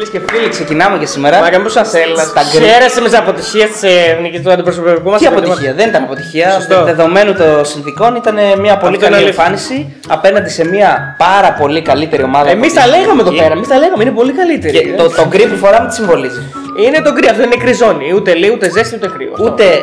Φίλες και φίλοι, ξεκινάμε και σήμερα. Μα πώς σας έλα. Χαίρεσαι με τις αποτυχίες της εθνικής του αντιπροσωπευτικού μας. Τι αποτυχία, δεν ήταν αποτυχία. Δεδομένου των συνθηκών ήταν μια πολύ καλή εμφάνιση απέναντι σε μια πάρα πολύ καλύτερη ομάδα. Εμείς τα λέγαμε εδώ πέρα, εμείς τα λέγαμε, είναι πολύ καλύτερη. Και το γκρι που φοράμε τι συμβολίζει. Είναι το γκρι, αυτό είναι κρυζόνι. Ούτε λίγο, ούτε ζέστη, ούτε κρύο.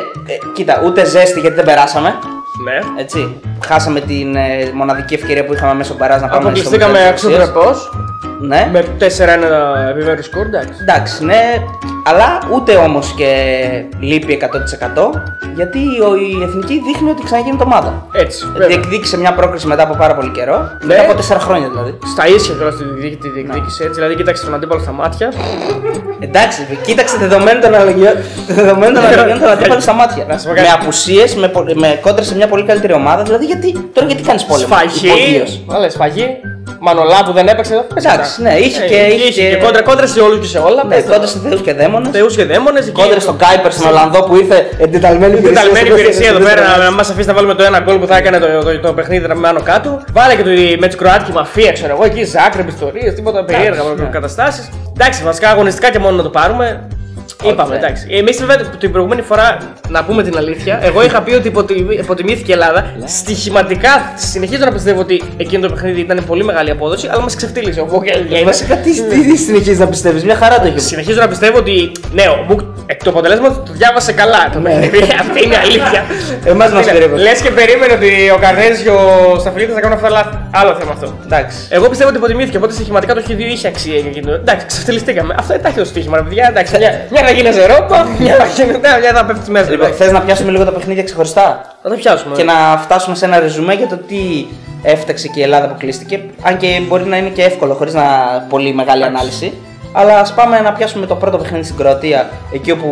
Ούτε ζέστη γιατί δεν περάσαμε. Ναι. Έτσι. Χάσαμε την μοναδική ευκαιρία που είχαμε μέσω μπαράζ να πάμε στο αποκλειστήκαμε αξιοπρεπώς. Ναι. Με 4-1 επιμέρους σκορ, εντάξει. Εντάξει, ναι. Αλλά ούτε όμως και λείπει 100% γιατί η εθνική δείχνει ότι ξαναγίνεται ομάδα. Έτσι. Διεκδίκησε μια πρόκριση μετά από πάρα πολύ καιρό. Ναι. Μετά από 4 χρόνια δηλαδή. Στα ίσια τώρα τη διεκδίκησε έτσι. Δηλαδή, κοίταξε τον αντίπαλο στα μάτια. Εντάξει, κοίταξε δεδομένου των αναλογιών τον αντίπαλο στα μάτια. Με απουσίες, με κόντρα σε μια πολύ καλύτερη ομάδα. Δηλαδή, γιατί κάνεις πόλεμο. Σφαγή. Μανολά που δεν έπαιξε. Εντάξει, ναι, είχε και κόντρα σε όλους και σε όλα. Ναι, κόντρα σε θεούς και δαίμονες. Κόντρα στον Κάιπερ, στον Ολλανδό που ήρθε εντεταλμένη υπηρεσία εδώ πέρα να μας αφήσει να βάλουμε το ένα γκολ που θα έκανε το παιχνίδι με άνω κάτω. Βάλε και με τις Κροάτικη μαφία, ξέρω εγώ, εκεί Ζάκρεπ, ιστορίες, τίποτα περίεργα καταστάσεις. Εντάξει, βασικά αγωνιστικά και μόνο να το πάρουμε. Είπαμε, εντάξει. Εμείς βέβαια την προηγούμενη φορά, να πούμε την αλήθεια, εγώ είχα πει ότι υποτιμήθηκε η Ελλάδα. Στοιχηματικά συνεχίζω να πιστεύω ότι εκείνο το παιχνίδι ήταν πολύ μεγάλη απόδοση, αλλά μας ξεφτύλισε ο Βόγγελ. Βασικά τι συνεχίζεις να πιστεύεις, μια χαρά το έχει. Συνεχίζω να πιστεύω ότι ναι, το αποτέλεσμα το διάβασε καλά το παιχνίδι. Αυτή είναι η αλήθεια. Εμάς μας περίμενε. Λες και περίμενε ότι ο Καρνέζης και ο Σταφυλίδης θα κάνουν αυτά λάθη. Άλλο θέμα αυτό. Εγώ πιστεύω ότι υποτιμήθηκε, οπότε στοιχηματικά το χ2 είχε αξία για εκείνο. Εντάξει, ξεφτυλιστήκαμε. Αυτό δεν τα έχει το στοίχημα, ρε παιδιά. Εντάξει, μια να γίνει Ευρώπα, μια να πέφτει μέσα. Λοιπόν, θες να πιάσουμε λίγο τα παιχνίδια ξεχωριστά? Θα τα πιάσουμε. Και να φτάσουμε σε ένα ρεζουμέ για το τι έφταξε και η Ελλάδα που κλείστηκε. Αν και μπορεί να είναι και εύκολο, χωρίς να πολύ μεγάλη ανάλυση. Αλλά ας πάμε να πιάσουμε το πρώτο παιχνίδι στην Κροατία, εκεί όπου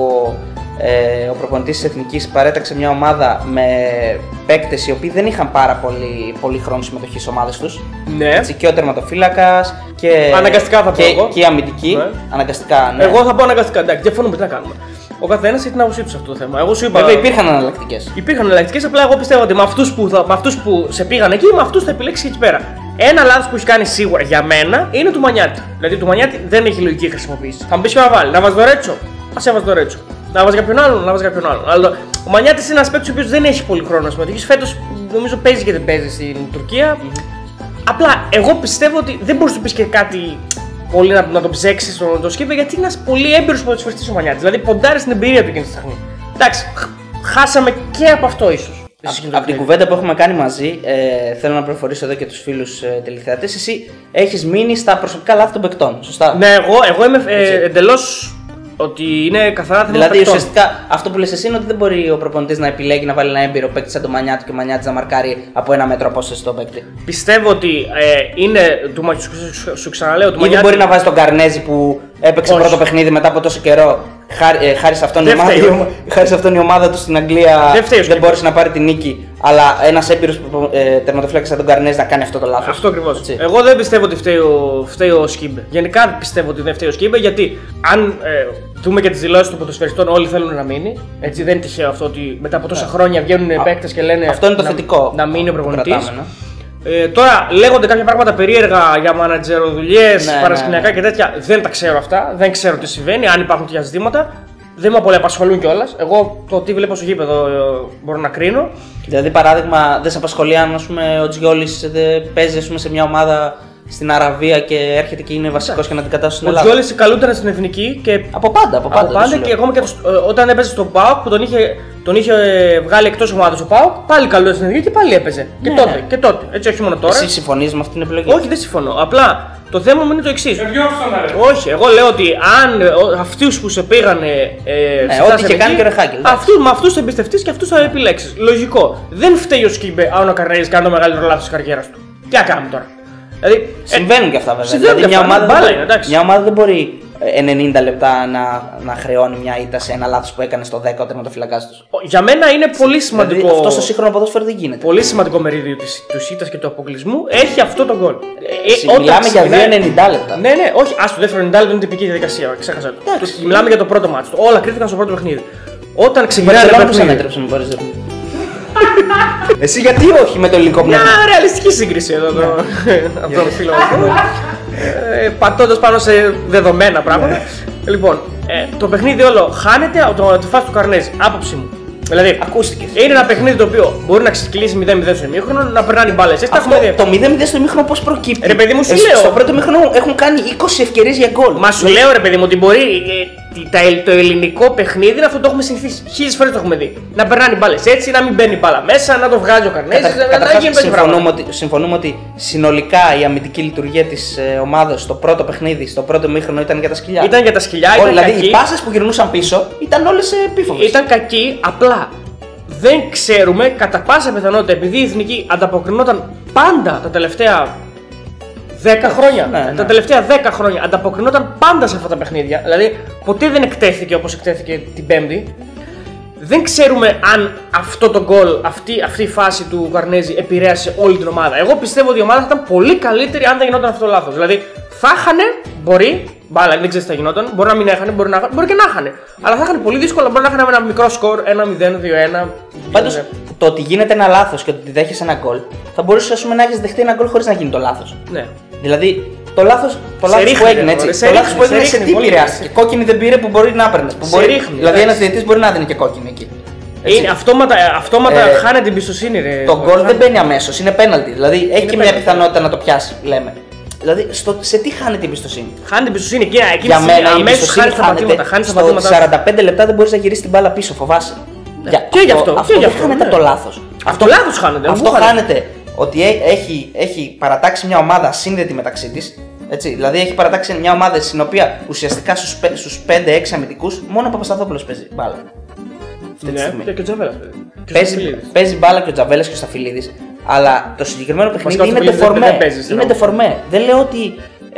ο προπονητής της Εθνικής παρέταξε μια ομάδα με παίκτες οι οποίοι δεν είχαν πάρα πολύ χρόνο συμμετοχή στις ομάδες τους. Ναι. Έτσι, και ο τερματοφύλακας και, αναγκαστικά θα πω εγώ. Και η αμυντική. Ναι. Αναγκαστικά, ναι. Εγώ θα πω αναγκαστικά, εντάξει, διαφωνούμε, τι να κάνουμε. Ο καθένας έχει την άποψή του σε αυτό το θέμα. Εγώ σου είπα. Βέβαια υπήρχαν εναλλακτικές. Υπήρχαν εναλλακτικές, απλά εγώ πιστεύω ότι με αυτούς που σε πήγαν εκεί, με αυτούς θα επιλέξει εκεί πέρα. Ένα λάθος που έχει κάνει σίγουρα για μένα είναι του Μανιάτη. Δηλαδή του Μανιάτη δεν έχει λογική χρησιμοποίηση. Θα μου πει και να βάλει, να βάζει το Ρέτσο. Α έβαζε το Ρέτσο. Να βάζει κάποιον άλλον, να βάζει κάποιον άλλον. Αλλά ο Μανιάτη είναι ένα παίκτη ο οποίος δεν έχει πολύ χρόνο να συμμετοχή. Φέτος νομίζω παίζει και δεν παίζει στην Τουρκία. Απλά εγώ πιστεύω ότι δεν μπορεί να του πει και κάτι πολύ να τον ψέξει στον σκύπε γιατί είναι ένα πολύ έμπειρο ποδοσφαιριστής ο Μανιάτη. Δηλαδή ποντάρει στην εμπειρία του εκείνη τη στιγμή. Εντάξει, χάσαμε και από αυτό ίσως. Από την κουβέντα που έχουμε κάνει μαζί, θέλω να προφορήσω εδώ και τους φίλους τηλεθεατές. Εσύ έχεις μείνει στα προσωπικά λάθη των παικτών, σωστά? Ναι, εγώ είμαι εντελώς ότι είναι καθαρά θέμα. Δηλαδή, ουσιαστικά αυτό που λες εσύ είναι ότι δεν μπορεί ο προπονητής να επιλέγει να βάλει ένα έμπειρο παίκτη σαν το Μανιάτη και ο Μανιάτης να μαρκάρει από 1 μέτρο απόσταση στον παίκτη. Πιστεύω ότι είναι. Σου ξαναλέω του Μανιάτη. Ή δεν μπορεί να βάζει τον Καρνέζη που έπαιξε πρώτο παιχνίδι μετά από τόσο καιρό. Χάρη σε αυτόν η ομάδα του στην Αγγλία δεν μπόρεσε να πάρει την νίκη. Αλλά ένας έμπειρος τερματοφύλακας σαν τον Καρνέζη να κάνει αυτό το λάθος. Αυτό ακριβώς. Εγώ δεν πιστεύω ότι φταίει ο Σκίμπε. Γενικά πιστεύω ότι δεν φταίει ο Σκίμπε γιατί αν δούμε και τις δηλώσεις των ποδοσφαιριστών, όλοι θέλουν να μείνει. Έτσι, δεν είναι τυχαίο αυτό ότι μετά από τόσα χρόνια βγαίνουν παίκτες και λένε. Αυτό είναι το θετικό. Να μείνει ο προπονητής. Τώρα λέγονται κάποια πράγματα περίεργα για μανατζεροδουλειές, παρασκηνιακά και τέτοια. Δεν τα ξέρω αυτά. Δεν ξέρω τι συμβαίνει, αν υπάρχουν τέτοια ζητήματα. Δεν με πολύ απασχολούν κιόλας. Εγώ το τι βλέπω στο γήπεδο μπορώ να κρίνω. Δηλαδή, παράδειγμα, δεν σε απασχολεί αν ο Τζιόλης παίζει σε μια ομάδα στην Αραβία και έρχεται και είναι βασικός και να αντικαταστήσει στην Ελλάδα. Ο Τζιόλης καλούταν στην εθνική και. Από πάντα Και ακόμα και όταν έπαιζε στον ΠΑΟΚ που τον είχε βγάλει εκτός ομάδας ο ΠΑΟΚ, πάλι καλούταν στην εθνική και πάλι έπαιζε. Και τότε. Έτσι, όχι μόνο τώρα. Εσύ συμφωνείς με αυτή την επιλογή? Όχι, δεν συμφωνώ. Απλά το θέμα μου είναι το εξής. Όχι, εγώ λέω ότι αν αυτούς που σε πήγανε. Ό,τι είχε κάνει και ο Ρεχάκελ. Με αυτούς θα εμπιστευτείς και αυτούς θα επιλέξεις. Λογικό. Δεν φταίει ο Σκίμπε αν ο Καρνέζης κάνει το μεγαλύτερο λάθος της καριέρας του. Τι να κάνουμε τώρα. Δηλαδή, συμβαίνουν και αυτά βέβαια. Δηλαδή, μια ομάδα δεν μπορεί 90 λεπτά να χρεώνει μια ήττα σε ένα λάθος που έκανε στο 10 ο τερματοφυλακάς τους. Για μένα είναι πολύ σημαντικό. Δηλαδή, αυτό στο σύγχρονο ποδόσφαιρο δεν γίνεται. Πολύ σημαντικό μερίδιο της ήττας και του αποκλεισμού έχει αυτό το γκολ. Μιλάμε για 2-90 λεπτά. Ναι, όχι, το δεύτερο 90 λεπτό είναι τυπική διαδικασία. Ξέχασα το. Μιλάμε για το πρώτο μάτσο. Όλα κρίθηκαν στο πρώτο παιχνίδι. Όταν ξεκινάει το παιχνίδι. Εσύ γιατί όχι με το υλικό πνεύμα? Μια ρεαλιστική σύγκριση εδώ από τον φίλο μου. πατώντας πάνω σε δεδομένα πράγματα. Λοιπόν, το παιχνίδι όλο χάνεται από τη φάση του Καρνέζη. Άποψη μου. Δηλαδή, ακούστηκε. Είναι ένα παιχνίδι το οποίο μπορεί να ξεκινήσει 0-0 στο ημίχρονο, να περνάνε μπάλες. Το 0-0 στο ημίχρονο πώς προκύπτει? Ρε παιδί μου, σου λέω. Στο πρώτο ημίχρονο έχουν κάνει 20 ευκαιρίες για γκολ. Μα σου λέω, ρε παιδί μου, ότι μπορεί το ελληνικό παιχνίδι να αυτό το έχουμε συνηθίσει. 1000 φορές το έχουμε δει. Να περνάνε μπάλες έτσι, να μην μπαίνει μπάλα μέσα, να το βγάζει ο Καρνέζης. Συμφωνούμε ότι συνολικά η αμυντική λειτουργία της ομάδας στο πρώτο παιχνίδι, στο πρώτο ημίχρονο ήταν για τα σκυλιά. Ήταν για τα σκυλιά, δηλαδή οι πάσες που γυρνούσαν πίσω ήταν όλες επίφοβες. Ήταν κακή, απλά δεν ξέρουμε κατά πάσα πιθανότητα, επειδή η Εθνική ανταποκρινόταν πάντα τα τελευταία 10 χρόνια. Τα τελευταία 10 χρόνια ανταποκρινόταν πάντα σε αυτά τα παιχνίδια. Δηλαδή ποτέ δεν εκτέθηκε όπως εκτέθηκε την Πέμπτη. Δεν ξέρουμε αν αυτό το γκολ, αυτή η φάση του Καρνέζη επηρέασε όλη την ομάδα. Εγώ πιστεύω ότι η ομάδα θα ήταν πολύ καλύτερη αν δεν γινόταν αυτό το λάθος. Δηλαδή θα χάνε, μπορεί, μπάλα, δεν ξέρει τι θα γινόταν, μπορεί να μην έχανε, μπορεί και να χάνε. Αλλά θα είχαν πολύ δύσκολα, μπορεί να είχαν ένα μικρό σκορ, 1-0, 2-1. Πάντως το ότι γίνεται ένα λάθος και ότι δέχεσαι ένα γκολ, θα μπορούσε να έχει δεχτεί ένα γκολ χωρίς να γίνει το λάθος. Ναι. Δηλαδή το λάθος που έγινε έτσι. Το λάθος που έγινε σε τι επηρεάστηκε? Κόκκινη δεν πήρε που μπορεί να έπαιρνε. Δηλαδή ένας διαιτητής μπορεί να δίνει και κόκκινη εκεί. Είναι αυτόματα χάνεται την εμπιστοσύνη, ρε. Το γκολ δεν μπαίνει αμέσως, είναι πέναλτι. Δηλαδή έχει και μια πιθανότητα να το πιάσει, λέμε. Δηλαδή σε τι χάνεται η εμπιστοσύνη? Χάνεται η εμπιστοσύνη και για μένα η εμπιστοσύνη χάνεται. Στο 45 λεπτά δεν μπορείς να γυρίσεις την μπάλα πίσω, φοβάσαι. Και γι' αυτό. Αυτό δεν χάνεται το λάθος. Αυτό λάθος χάνεται. Αυτό χάνεται ότι έχει παρατάξει μια ομάδα ασύνδετη μεταξύ της. Έτσι, δηλαδή έχει παρατάξει μια ομάδα στην οποία ουσιαστικά στους 5-6 αμυντικούς μόνο ο Παπασταθόπουλος παίζει μπάλα. Ναι, και ο Τζαβέλας παίζει μπάλα και ο Τζαβέλας και ο Σταφυλίδης. Αλλά το συγκεκριμένο παιχνίδι είναι τεφορμέ. Είναι τεφορμέ. Δεν λέω ότι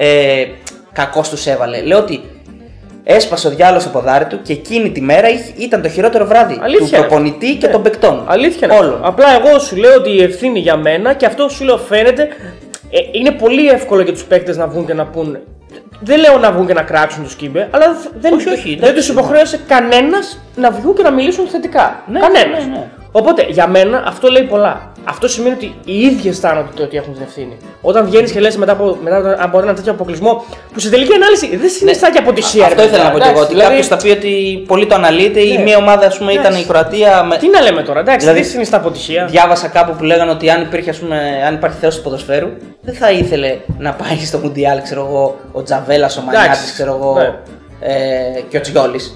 κακώς τους έβαλε. Λέω ότι έσπασε ο διάλογος στο ποδάρι του και εκείνη τη μέρα ήταν το χειρότερο βράδυ του προπονητή και των παικτών. Αλήθεια. Απλά εγώ σου λέω ότι η ευθύνη για μένα και αυτό σου λέω φαίνεται. Είναι πολύ εύκολο για τους παίκτες να βγουν και να πούν. Δεν λέω να βγουν και να κράξουν το σκύμπε, αλλά δεν τους υποχρέωσε κανένας να βγουν και να μιλήσουν θετικά. Κανένας. Ναι. Οπότε για μένα αυτό λέει πολλά. Αυτό σημαίνει ότι οι ίδιοι αισθάνονται ότι έχουν την ευθύνη. Όταν βγαίνεις και λες μετά από ένα τέτοιο αποκλεισμό, που σε τελική ανάλυση δεν συνιστά και αποτυχία. Αυτό ήθελα να πω και εγώ. Ότι κάποιος θα πει ότι πολύ το αναλύεται. Η μία ομάδα ας πούμε, ήταν η Κροατία. Τι να λέμε τώρα, εντάξει, δεν συνιστά αποτυχία. Διάβασα κάπου που λέγανε ότι αν υπάρχει θέση του ποδοσφαίρου, δεν θα ήθελε να πάει στο Μουντιάλ, ξέρω εγώ, ο Τζαβέλας, ο Μανιάτης, ξέρω εγώ, και ο Τσιόλης.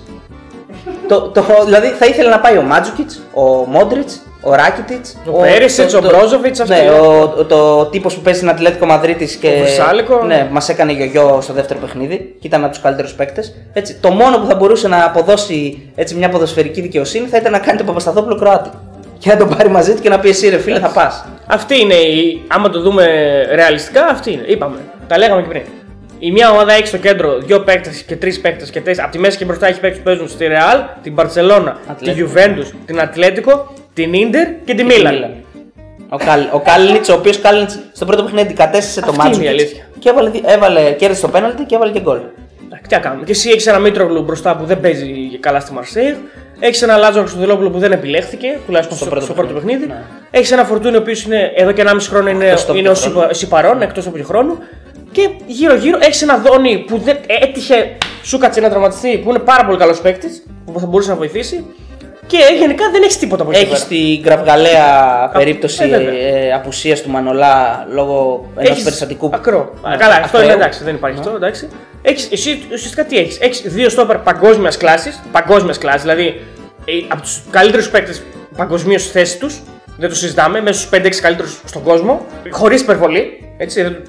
Δηλαδή θα ήθελε να πάει ο Μάντζουκιτς, ο Μόντριτς, ο Ράκιτιτς, ο Πέρισιτς, ο Μπρόζοβιτς. Ναι, το τύπος που παίζει στην Ατλέτικο Μαδρίτης και ναι, μας έκανε γιογιό στο δεύτερο παιχνίδι και ήταν από τους καλύτερους παίκτες. Έτσι, το μόνο που θα μπορούσε να αποδώσει έτσι, μια ποδοσφαιρική δικαιοσύνη θα ήταν να κάνει τον Παπασταθόπουλο Κροάτη. Και να τον πάρει μαζί του και να πει εσύ ρε φίλε θα πας. Αυτή είναι άμα το δούμε ρεαλιστικά, αυτή είναι. Είπαμε, τα λέγαμε και πριν. Η μια ομάδα έχει στο κέντρο 2 παίκτες και 3 παίκτες και 4. Από τη μέση και μπροστά έχει παίκτες που παίζουν στη Ρεάλ, την Μπαρτσελώνα, τη Γιουβέντους, την Ατλέτικο, την Ίντερ και τη Μίλαν. Ο Κάλινιτς, ο οποίος Κάλινιτς στο πρώτο παιχνίδι αντικατέστησε το Μάντζουκιτς και κέρδισε το πέναλτι και έβαλε και γκολ. Τι να κάνουμε. Και εσύ έχεις ένα Μήτρογλου μπροστά που δεν παίζει καλά στη Μαρσέιγ. Έχεις ένα Λάζαρο Χρυστοδηλόπουλο που δεν επιλέχθηκε, τουλάχιστον στο πρώτο παιχνίδι. Ναι. Έχεις ένα Φορτούνι ο οποίος είναι εδώ και 1,5 χρόνο είναι ο παρόν, εκτός από του χρόνου. Και γύρω-γύρω έχεις ένα Δόνι που δεν έτυχε, σου κάτσε να τραυματιστεί, που είναι πάρα πολύ καλός παίκτης, που θα μπορούσε να βοηθήσει. Και γενικά δεν έχεις τίποτα από εκεί. Έχεις την γραυγαλαία περίπτωση απουσίας του Μανολά λόγω ενός περιστατικού. Ακραίο. Καλά, αυτό είναι εντάξει, δεν υπάρχει αυτό. Εντάξει. Εσύ ουσιαστικά τι έχεις? Έχεις 2 στόπερ παγκόσμιας κλάσης, δηλαδή από τους καλύτερους παίκτες παγκοσμίως στη θέση τους. Δεν το συζητάμε, μέσα στους 5-6 καλύτερους στον κόσμο, χωρίς υπερβολή. Έτσι,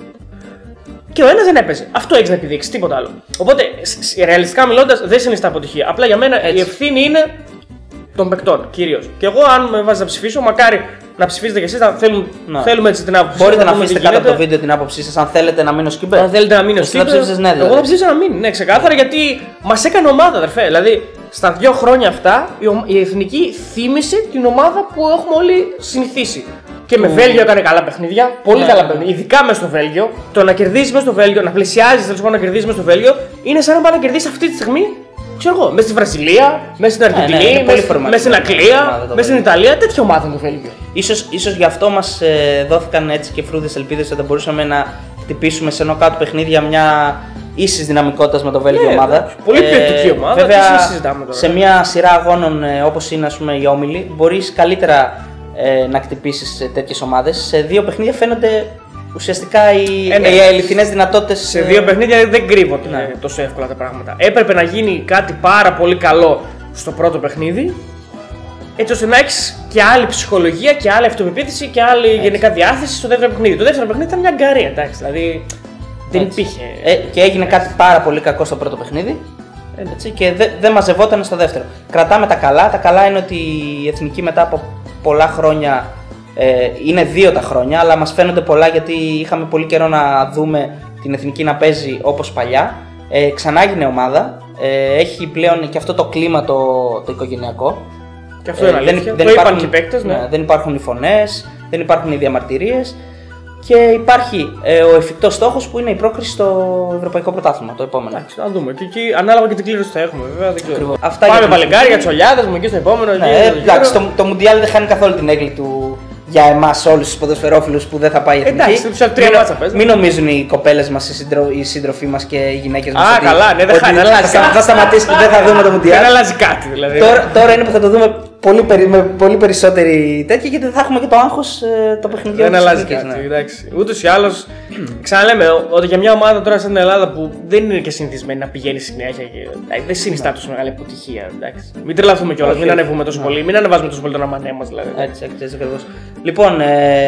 και ο ένας δεν έπαιζε. Αυτό έχεις να επιδείξεις, τίποτα άλλο. Οπότε, ρεαλιστικά μιλώντας, δεν συνιστά αποτυχία. Απλά για μένα η ευθύνη είναι των παικτών κυρίως. Και εγώ, αν με βάζεις να ψηφίσω, μακάρι να ψηφίσετε κι εσείς, θέλουμε έτσι την άποψή. Μπορείτε να αφήσετε κάτω από το βίντεο την άποψή σας, αν θέλετε να μείνω σκύμπε. Αν θέλετε να μείνω σκύμπε. Εγώ θα ψήφισα να μείνει. Ναι, ξεκάθαρα γιατί μας έκανε ομάδα, αδερφέ. Δηλαδή, στα 2 χρόνια αυτά η Εθνική θύμισε την ομάδα που έχουμε όλοι συνηθίσει. Και με Βέλγιο έκανε καλά παιχνίδια, πολύ καλά παιχνίδια. Ειδικά μέσα στο Βέλγιο. Το να κερδίσει μέσα στο Βέλγιο, να πλησιάζει τέλος πάντων να κερδίσει μέσα στο Βέλγιο, είναι σαν να πάει να κερδίσει αυτή τη στιγμή, ξέρω εγώ, μέσα στη Βραζιλία, μέσα στην Αργεντινή, μέσα στην Αγγλία, μέσα στην Ιταλία. Τέτοια ομάδα είναι το Βέλγιο. Ίσως γι' αυτό μας δόθηκαν έτσι και φρούδες ελπίδες ότι μπορούσαμε να χτυπήσουμε σε νοκάουτ παιχνίδια μια ίσης δυναμικότητας με το Βέλγιο ομάδα. Πολύ ποιοτική ομάδα. Βέβαια, τώρα. σε μια σειρά αγώνων όπως είναι οι όμιλοι, μπορείς καλύτερα να χτυπήσεις τέτοιες ομάδες. Σε 2 παιχνίδια φαίνονται ουσιαστικά οι αληθινές δυνατότητες. Σε 2 παιχνίδια δεν κρύβονται τόσο εύκολα τα πράγματα. Έπρεπε να γίνει κάτι πάρα πολύ καλό στο πρώτο παιχνίδι, έτσι ώστε να έχεις και άλλη ψυχολογία και άλλη αυτοπεποίθηση και άλλη γενικά διάθεση στο δεύτερο παιχνίδι. Το δεύτερο παιχνίδι ήταν μια αγκαρία, εντάξει. Δηλαδή δεν υπήρχε. Και έγινε κάτι πάρα πολύ κακό στο πρώτο παιχνίδι. Έτσι, και δεν μαζευόταν στο δεύτερο. Κρατάμε τα καλά. Τα καλά είναι ότι η Εθνική μετά από πολλά χρόνια. Είναι 2 τα χρόνια, αλλά μας φαίνονται πολλά γιατί είχαμε πολύ καιρό να δούμε την Εθνική να παίζει όπως παλιά. Ξανά έγινε ομάδα. Έχει πλέον και αυτό το κλίμα το οικογενειακό. Και αυτό είναι αλήθεια. Το είπαν και οι παίκτες, ναι. Δεν υπάρχουν οι φωνές, δεν υπάρχουν οι διαμαρτυρίες και υπάρχει ο εφικτός στόχος που είναι η πρόκριση στο Ευρωπαϊκό Πρωτάθλημα, το επόμενο. Εντάξει, να δούμε. Και εκεί, ανάλογα και την κλήρωση θα έχουμε, βέβαια. Δεν ξέρω. Πάμε παλικάρια, τσολιάδες μου εκεί στο επόμενο. Εντάξει, το Μουντιάλ δεν χάνει καθόλου την έγκλη του για εμάς όλους τους ποδοσφαιρόφιλους που δεν θα πάει η Εθνική. Εντάξει, τους 3 μάτσα παίζουν. Μην νομίζουν οι κοπέλες μας, οι σύντροφοί μας και οι γυναίκες μας. Α, καλά, ναι, δεν χάνει. Θα σταματήσει και δεν θα δούμε το Μουντιάλ. Δεν αλλάζει κάτι δηλαδή. Τώρα είναι που θα το δούμε με πολύ περισσότερη τέτοια γιατί δεν θα έχουμε και το άγχος το παιχνιδιό. Δεν αλλάζει κάτι. Εντάξει. Ούτως ή άλλως, ξαναλέμε ότι για μια ομάδα τώρα στην Ελλάδα που δεν είναι και συνηθισμένη να πηγαίνει συνέχεια και δεν συνιστά τόσο μεγάλη αποτυχία. Εντάξει. Μην τρελαθούμε κιόλας, μην ανεβούμε τόσο πολύ, μην ανεβάζουμε τόσο πολύ τον αμανέ μας δηλαδή. Έτσι ακριβώς. Λοιπόν,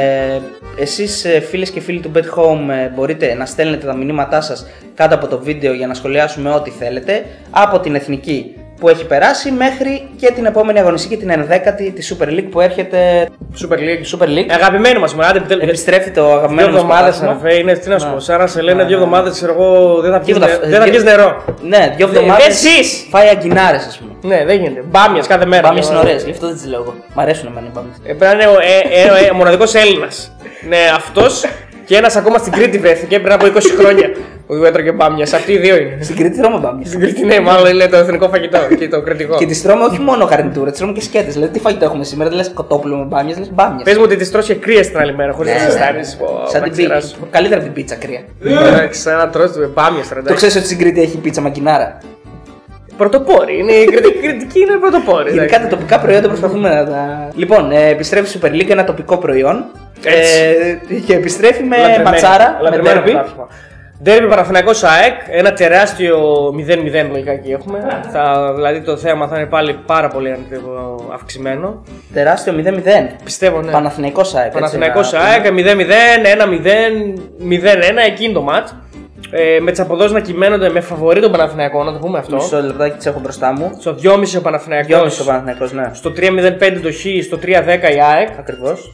εσείς φίλες και φίλοι του Bet Home μπορείτε να στέλνετε τα μηνύματά σας κάτω από το βίντεο για να σχολιάσουμε ό,τι θέλετε από την Εθνική που έχει περάσει μέχρι και την επόμενη αγωνιστική, την 11η τη Super League που έρχεται. Super League. Αγαπημένη μας ομάδα, επιστρέφει το αγαπημένο μας. 2 εβδομάδες είναι, τι να σου πω, σαν να σε λένε 2 εβδομάδες, ξέρω εγώ, δεν θα πιεις νερό. Ναι, 2 εβδομάδες. Εσείς! Φάει αγκινάρες, ας πούμε. Ναι, δεν γίνεται. Μπάμιας κάθε μέρα. Μπάμιας είναι ωραίες, γι' αυτό δεν τις λέω εγώ. Μ' αρέσουν εμένα οι μπάμιες. Πρέπει να είναι ο μοναδικός Έλληνας. Ναι, αυτός και ένας ακόμα στην Κρήτη βρέθηκε πριν από 20 χρόνια. Που έτρωγε μπάμιας. Αυτοί οι 2 είναι. Στην Κρήτη τρώμε μπάμιας. Στην Κρήτη, ναι, μάλλον είναι το εθνικό φαγητό και το κριτικό. Και τις τρώμε όχι μόνο γαρνιτούρα, τις τρώμε και σκέτες. Δηλαδή, τι φαγητό έχουμε σήμερα, δεν λες κοτόπουλο με μπάμιας, λες μπάμιας. Πες μου ότι τις τρως και κρύες την άλλη μέρα, χωρίς να ζεστάνεις. Σαν την πίτσα. Καλύτερα από την πίτσα κρύα. Σαν να τρως μπάμιας. Το ξέρεις ότι στην Κρήτη έχει πίτσα μακινάρα. Πρωτοπόροι, η κριτική είναι πρωτοπόροι. Γενικά τα τοπικά προϊόντα προσπαθούμε να τα. Λοιπόν, επιστρέφει η Super League, ένα τοπικό προϊόν. Και επιστρέφει με ματσάρα, με ντέρμπι. Ντέρμπι Παναθηναϊκός ΑΕΚ, ένα τεράστιο 0-0 λογικά εκεί έχουμε. Δηλαδή το θέαμα θα είναι πάλι πάρα πολύ αυξημένο. Τεράστιο 0-0. Πιστεύω, ναι. Παναθηναϊκός ΑΕΚ. Παναθηναϊκός ΑΕΚ, 0-0, 1-0, 0-1, εκείνη το μάτς. Με τις αποδόσεις να κυμαίνονται με φαβορί τον Παναθηναϊκό, να το πούμε αυτό. Μισό λεπτάκι τις έχω μπροστά μου. Στο 2,5 ο Παναθηναϊκός. Ναι. Στο 3,05 το Χ, στο 3,10 η ΑΕΚ. Ακριβώς.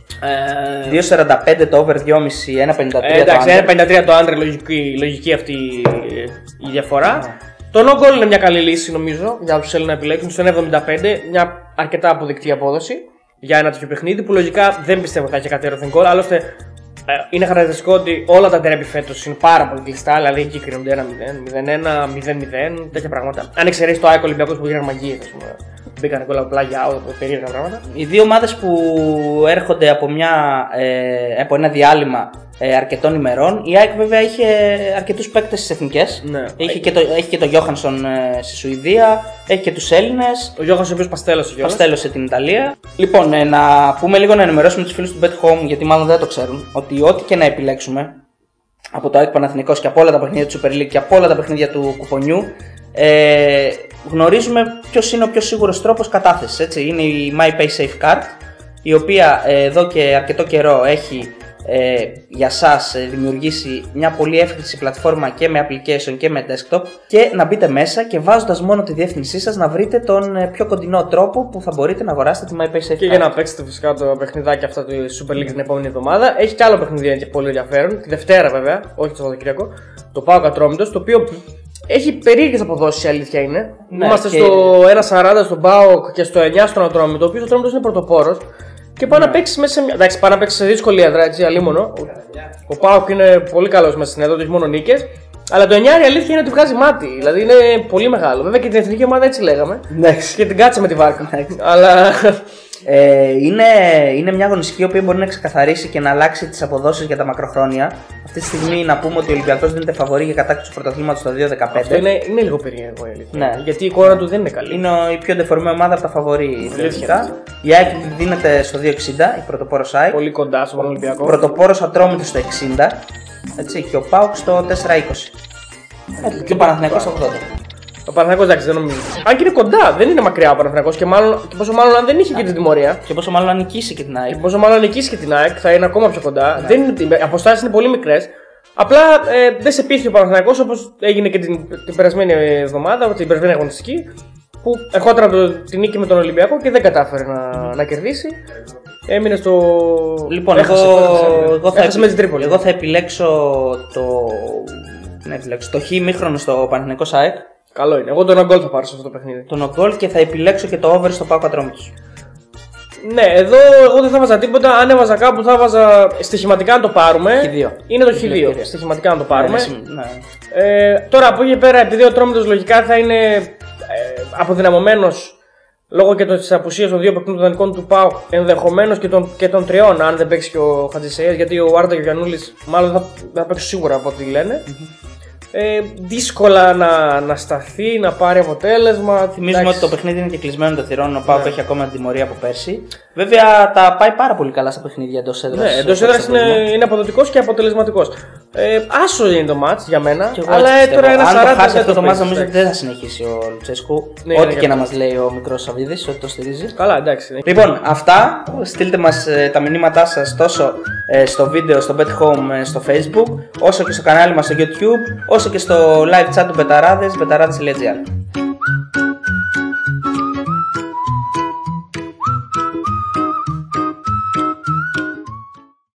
2,45 το over 2,5, 1,53 εντάξει, 1,53 το under, λογική αυτή η διαφορά. Το no goal είναι μια καλή λύση νομίζω για όσους θέλουν να επιλέξουν. Στο 1,75 μια αρκετά αποδεικτή απόδοση για ένα τέτοιο παιχνίδι που λογικά δεν πιστεύω θα έχει κατέρωθεν goal. Άλλωστε είναι χαρακτηριστικό ότι όλα τα derby φέτος είναι πάρα πολύ κλειστά, δηλαδή εκεί κρίνονται 1-0, 0-1, 0-0, τέτοια πράγματα. Αν εξαιρέσει το ΑΕΚ Ολυμπιακός που γίνανε μαγείες, ας πούμε. Μπήκανε κόλλα πλάγια, περίεργα πράγματα. Οι δύο ομάδες που έρχονται από ένα διάλειμμα αρκετών ημερών, η ΑΕΚ βέβαια είχε αρκετούς παίκτες στις εθνικές. Ναι. Έχει και το Γιώχανσον στη Σουηδία, έχει και τους Έλληνες. Ο Γιώχανσον ο οποίος παστέλωσε την Ιταλία. Λοιπόν, να πούμε λίγο να ενημερώσουμε τους φίλους του Bet Home, γιατί μάλλον δεν το ξέρουν, ότι ό,τι και να επιλέξουμε από το ΑΕΚ Παναθηναϊκός και από όλα τα παιχνίδια του Super League και από όλα τα παιχνίδια του κουπονιού, γνωρίζουμε ποιος είναι ο πιο σίγουρος τρόπος κατάθεσης. Έτσι. Είναι η MyPay Safe Card, η οποία εδώ και αρκετό καιρό έχει για σας δημιουργήσει μια πολύ εύκολη πλατφόρμα και με application και με desktop, και να μπείτε μέσα και βάζοντας μόνο τη διεύθυνσή σας να βρείτε τον πιο κοντινό τρόπο που θα μπορείτε να αγοράσετε τη MyPay Safe Card. Και για να παίξετε φυσικά το παιχνιδάκι αυτά του Super League την επόμενη εβδομάδα, έχει και άλλο παιχνίδι και πολύ ενδιαφέρον, τη Δευτέρα βέβαια, όχι το Σαββατοκύριακο, το PAOK Ατρόμητος, το οποίο έχει περίεργες αποδόσεις, η αλήθεια είναι. Ναι, είμαστε στο 1,40 στον PAOK και στο 9 στον Ατρόμητο, ο οποίος ο Ατρόμητος είναι πρωτοπόρος. Και πάει να παίξει μέσα σε μια. Εντάξει, πάει να παίξει σε δύσκολη έδρα, έτσι, αλίμονο. Ο PAOK είναι πολύ καλός μέσα στην έδρα, έχει μόνο νίκες. Αλλά το 9 η αλήθεια είναι ότι βγάζει μάτι. Δηλαδή είναι πολύ μεγάλο. Βέβαια και την εθνική ομάδα έτσι λέγαμε. Ναι. Και την κάτσαμε τη βάρκα. Αλλά Είναι μια αγωνιστική η οποία μπορεί να ξεκαθαρίσει και να αλλάξει τις αποδόσεις για τα μακροχρόνια. Αυτή τη στιγμή να πούμε ότι ο Ολυμπιακός δίνεται φαβορί για κατάκτηση του πρωταθλήματος το 2015. Αυτό είναι λίγο περίεργο, ναι. Γιατί η εικόνα του δεν είναι καλή. Είναι η πιο ντεφορμή ομάδα από τα φαβορί. Η ΑΕΚ δίνεται στο 2,60, η πρωτοπόρος ΑΕΚ. Πολύ κοντά στον Ολυμπιακό. Ο πρωτοπόρος Ατρόμητος στο 60. Έτσι, και ο ΠΑΟΚ στο 4,20. Και ο Παναθηναϊκός στο 80. Ο Παναθηναϊκός εντάξει, δεν νομίζω. Αν και είναι κοντά, δεν είναι μακριά ο Παναθηναϊκός και πόσο μάλλον αν δεν είχε και την τιμωρία. Και πόσο μάλλον αν νικήσει και την ΑΕΚ. Και πόσο μάλλον αν νικήσει και την ΑΕΚ θα είναι ακόμα πιο κοντά. Ναι. Οι αποστάσεις είναι πολύ μικρές. Απλά δεν σε πείθει ο Παναθηναϊκός όπως έγινε και την περασμένη εβδομάδα, την περασμένη αγωνιστική. Που ερχόταν από την νίκη με τον Ολυμπιακό και δεν κατάφερε να κερδίσει. Έμεινε στο. Λοιπόν, εγώ θα επιλέξω το χ ημίχρονο στο Παναθηναϊκός ΑΕΚ. Καλό είναι. Εγώ τον γκολ θα πάρω σε αυτό το παιχνίδι. Τον γκολ και θα επιλέξω και το over στο ΠΑΟΚ Ατρόμητος. Ναι, εδώ εγώ δεν θα βάζα τίποτα. Αν έβαζα κάπου θα βάζα στοιχηματικά να το πάρουμε. Χ2. Είναι το Χ2. Στοιχηματικά να το πάρουμε. Ναι. Τώρα από εκεί και πέρα, επειδή ο Ατρόμητος λογικά θα είναι αποδυναμωμένος λόγω και τη απουσία των δύο παιχνίδων των δανεικών του ΠΑΟΚ, ενδεχομένως και των τριών, αν δεν παίξει και ο Χατζησέας, γιατί ο Άρτα και ο Γιαννούλης μάλλον θα παίξουν σίγουρα από ό,τι λένε. Δύσκολα να σταθεί, να πάρει αποτέλεσμα. Θυμίζουμε ότι το παιχνίδι είναι και κλεισμένο των θυρών. Ο ΠΑΟΚ έχει ακόμα την τιμωρία από πέρσι. Βέβαια τα πάει πάρα πολύ καλά στα παιχνίδια εντός έδρας. Ναι, εντός έδρας είναι αποδοτικός και αποτελεσματικός. Άσο είναι το μάτς για μένα. Αλλά τώρα ένα 40. Αν το χάσει αυτό το μάτς, νομίζω ότι δεν θα συνεχίσει ο Λουτσέσκου. Ναι, ό,τι και να μας λέει ο μικρός Σαββίδης, ότι το στηρίζει. Καλά, εντάξει. Λοιπόν, αυτά. Στείλτε μας τα μηνύματά σας τόσο στο βίντεο, στο Bet Home, στο Facebook, όσο και στο κανάλι μας στο YouTube, όσο και στο live chat του Μπεταράδες, μπεταράδες.gr.